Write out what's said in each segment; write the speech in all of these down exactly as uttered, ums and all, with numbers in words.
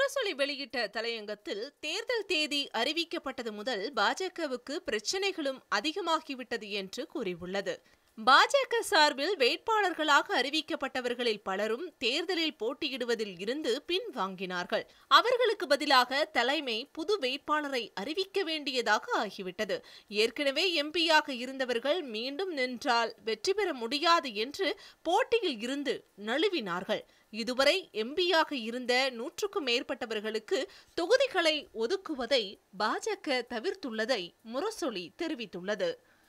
முரசொலி வெளியிட்ட தலையங்கத்தில் தேர்தல் தேதி அறிவிக்கப்பட்டது முதல் பாஜகவுக்கு பிரச்சினைகளும் அதிகமாகிவிட்டது என்று கூறியுள்ளது. பாஜக சார்பில் வேட்பாளர்களாக அறிவிக்கப்பட்டவர்களில் பலரும் தேர்தலில் போட்டியிடுவதில் இருந்து பின்வாங்கினார்கள். அவர்களுக்கு பதிலாக தலைமை புது வேட்பாளரை அறிவிக்க வேண்டியதாக ஆகிவிட்டது. ஏற்கனவே எம்பியாக இருந்தவர்கள் மீண்டும் நின்றால் வெற்றி பெற முடியாது என்று போட்டியில் இருந்து நழுவினார்கள். இதுவரை எம்பியாக இருந்த நூற்றுக்கும் மேற்பட்டவர்களுக்கு தொகுதிகளை ஒதுக்குவதை பாஜக தவிர்த்துள்ளதை முரசொலி தெரிவித்துள்ளது.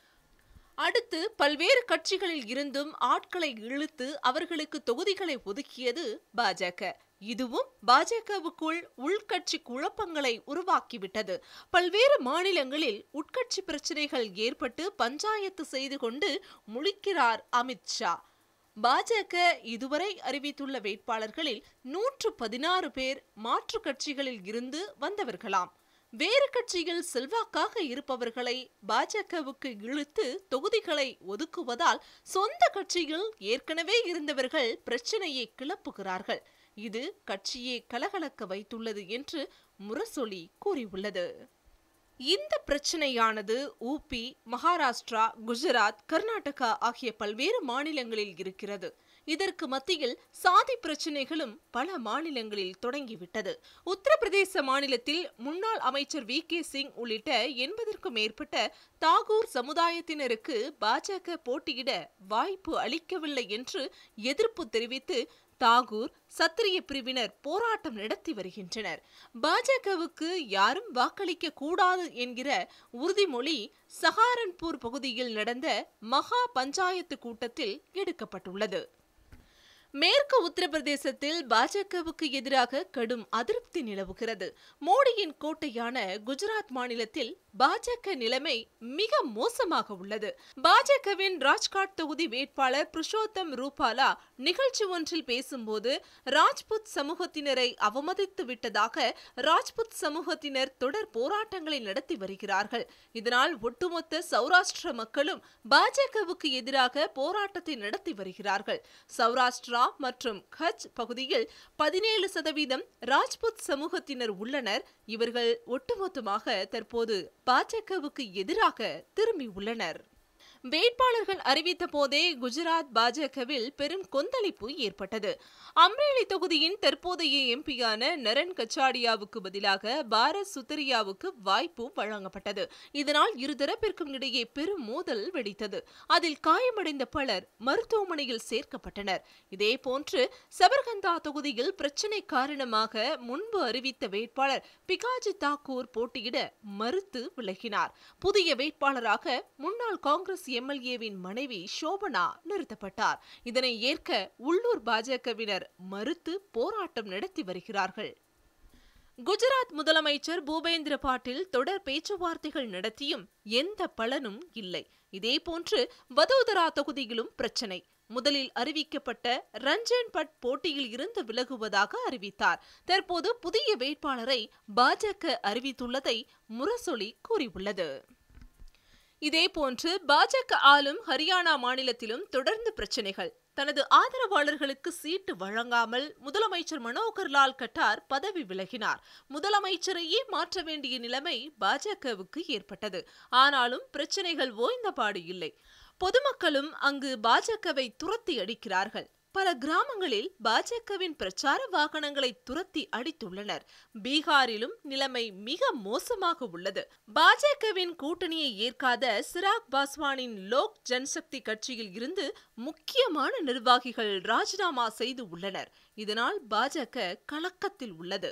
அடுத்து பல்வேறு கட்சிகளில் இருந்தும் ஆட்களை இழுத்து அவர்களுக்கு தொகுதிகளை ஒதுக்கியது பாஜக. இதுவும் பாஜகவுக்குள் உள்கட்சி குழப்பங்களை உருவாக்கிவிட்டது. பல்வேறு மாநிலங்களில் உட்கட்சி பிரச்சனைகள் ஏற்பட்டு பஞ்சாயத்து செய்து கொண்டு முழிக்கிறார் அமித்ஷா. பாஜக இதுவரை அறிவித்துள்ள வேட்பாளர்களில் நூற்று பதினாறு பேர் மாற்று கட்சிகளில் இருந்து வந்தவர்களாம். வேறு கட்சியில் செல்வாக்காக இருப்பவர்களை பாஜகவுக்கு இழுத்து தொகுதிகளை ஒதுக்குவதால் சொந்த கட்சியில் ஏற்கனவே இருந்தவர்கள் பிரச்சனையை கிளப்புகிறார்கள். இது கட்சியை கலகலக்க வைத்துள்ளது என்று முரசொலி கூறியுள்ளது. இந்த பிரச்சனையானது ஊபி, மகாராஷ்டிரா, குஜராத், கர்நாடகா ஆகிய பல்வேறு மாநிலங்களில் இருக்கிறது. இதற்கு மத்தியில் சாதி பிரச்சனைகளும் பல மாநிலங்களில் தொடங்கிவிட்டது. உத்தரப்பிரதேச மாநிலத்தில் முன்னாள் அமைச்சர் வி கே சிங் உள்ளிட்ட எண்பதற்கும் மேற்பட்ட தாகூர் சமுதாயத்தினருக்கு பாஜக போட்டியிட வாய்ப்பு அளிக்கவில்லை என்று எதிர்ப்பு தெரிவித்து தாகூர், சத்திரிய பிரிவினர் போராட்டம் நடத்தி வருகின்றனர். பாஜகவுக்கு யாரும் வாக்களிக்க கூடாது என்கிற உறுதிமொழி சஹாரன்பூர் பகுதியில் நடந்த மகா பஞ்சாயத்து கூட்டத்தில் எடுக்கப்பட்டுள்ளது. மேற்கு உத்தரப்பிரதேசத்தில் பாஜகவுக்கு எதிராக கடும் அதிருப்தி நிலவுகிறது. மோடியின் கோட்டையான குஜராத் மாநிலத்தில் பாஜக நிலைமை மிக மோசமாக உள்ளது. பாஜகவின் ராஜ்காட் தொகுதி வேட்பாளர் புருஷோத்தம் ரூபாலா நிகழ்ச்சி ஒன்றில் பேசும்போது ராஜ்புத் சமூகத்தினரை அவமதித்து விட்டதாக ராஜ்புத் சமூகத்தினர் தொடர் போராட்டங்களை நடத்தி வருகிறார்கள். இதனால் ஒட்டுமொத்த சௌராஷ்டிர மக்களும் பாஜகவுக்கு எதிராக போராட்டத்தை நடத்தி வருகிறார்கள். சௌராஷ்டிரா மற்றும் கட்ச் பகுதியில் பதினேழு சதவீதம் ராஜ்புத் சமூகத்தினர் உள்ளனர். இவர்கள் ஒட்டுமொத்தமாக தற்போது பாஜகவுக்கு எதிராக திரும்பி உள்ளனர். வேட்பாளர்கள் அறிவித்த போதே குஜராத் பாஜகவில் பெரும் கொந்தளிப்பு ஏற்பட்டது. அம்ரேலி தொகுதியின் தற்போதைய எம்பியான நரன் கச்சாடியாவுக்கு பதிலாக பாரத் சுத்தரியாவுக்கு வாய்ப்பு வழங்கப்பட்டது. இதனால் இருதரப்பிற்கும் இடையே பெரும் மோதல் வெடித்தது. அதில் காயமடைந்த பலர் மருத்துவமனையில் சேர்க்கப்பட்டனர். இதேபோன்று சபர்கந்தா தொகுதியில் பிரச்சினை காரணமாக முன்பு அறிவித்த வேட்பாளர் பிகாஜி தாக்கூர் போட்டியிட மறுத்து விலகினார். புதிய வேட்பாளராக முன்னாள் காங்கிரஸ் எம்எல்ஏவின் மனைவி சோபனா நிறுத்தப்பட்டார். இதனை ஏற்க உள்ளூர் பாஜகவினர் மறுத்து போராட்டம் நடத்தி வருகிறார்கள். குஜராத் முதலமைச்சர் பூபேந்திர பாட்டீல் தொடர் பேச்சுவார்த்தைகள் நடத்தியும் எந்த பலனும் இல்லை. இதேபோன்று வதோதரா தொகுதியிலும் பிரச்சனை. முதலில் அறிவிக்கப்பட்ட ரஞ்சன் பட் போட்டியில் இருந்து விலகுவதாக அறிவித்தார். தற்போது புதிய வேட்பாளரை பாஜக அறிவித்துள்ளதை முரசொலி கூறியுள்ளது. இதேபோன்று பாஜக ஆளும் ஹரியானா மாநிலத்திலும் தொடர்ந்து பிரச்சனைகள். தனது ஆதரவாளர்களுக்கு சீட்டு வழங்காமல் முதலமைச்சர் மனோகர் லால் கட்டார் பதவி விலகினார். முதலமைச்சரையே மாற்ற வேண்டிய நிலைமை பாஜகவுக்கு ஏற்பட்டது. ஆனாலும் பிரச்சனைகள் ஓய்ந்தபாடு இல்லை. பொதுமக்களும் அங்கு பாஜகவை துரத்தி அடிக்கிறார்கள். பல கிராமங்களில் பாஜகவின் பிரச்சார வாகனங்களை துரத்தி அடித்துள்ளனர். பீகாரிலும் நிலைமை மிக மோசமாக உள்ளது. பாஜகவின் கூட்டணியை ஏற்காத சிராக் பாஸ்வானின் லோக் ஜன்சக்தி கட்சியில் இருந்து முக்கியமான நிர்வாகிகள் ராஜினாமா செய்து உள்ளனர். இதனால் பாஜக கலக்கத்தில் உள்ளது.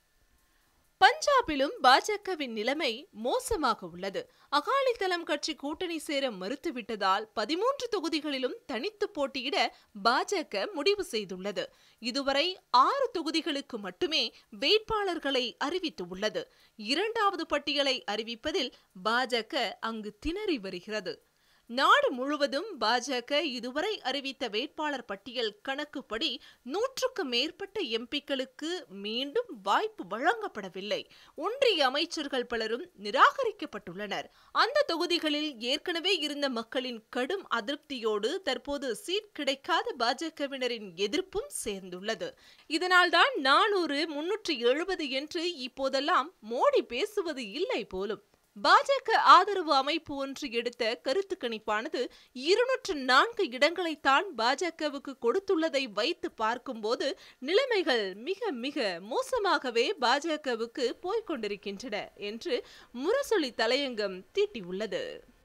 பஞ்சாபிலும் பாஜகவின் நிலைமை மோசமாக உள்ளது. அகாலிதளம் கட்சி கூட்டணி சேர மறுத்துவிட்டதால் பதிமூன்று தொகுதிகளிலும் தனித்து போட்டியிட பாஜக முடிவு செய்துள்ளது. இதுவரை ஆறு தொகுதிகளுக்கு மட்டுமே வேட்பாளர்களை அறிவித்துள்ளது. இரண்டாவது பட்டியலை அறிவிப்பதில் பாஜக அங்கு திணறி வருகிறது. நாடு முழுவதும் பாஜக இதுவரை அறிவித்த வேட்பாளர் பட்டியல் கணக்குப்படி நூற்றுக்கு மேற்பட்ட எம்பிக்களுக்கு மீண்டும் வாய்ப்பு வழங்கப்படவில்லை. ஒன்றிய அமைச்சர்கள் பலரும் நிராகரிக்கப்பட்டுள்ளனர். அந்த தொகுதிகளில் ஏற்கனவே இருந்த மக்களின் கடும் அதிருப்தியோடு தற்போது சீட் கிடைக்காத பாஜகவினரின் எதிர்ப்பும் சேர்ந்துள்ளது. இதனால்தான் நானூறு முன்னூற்றி எழுபது என்று இப்போதெல்லாம் மோடி பேசுவது இல்லை போலும். பாஜக ஆதரவு அமைப்பு ஒன்று எடுத்த கருத்து கணிப்பானது இருநூற்று நான்கு இடங்களைத்தான் பாஜகவுக்கு கொடுத்துள்ளதை வைத்து பார்க்கும்போது நிலைமைகள் மிக மிக மோசமாகவே பாஜகவுக்கு போய்கொண்டிருக்கின்றன என்று முரசொலி தலையங்கம் தீட்டியுள்ளது.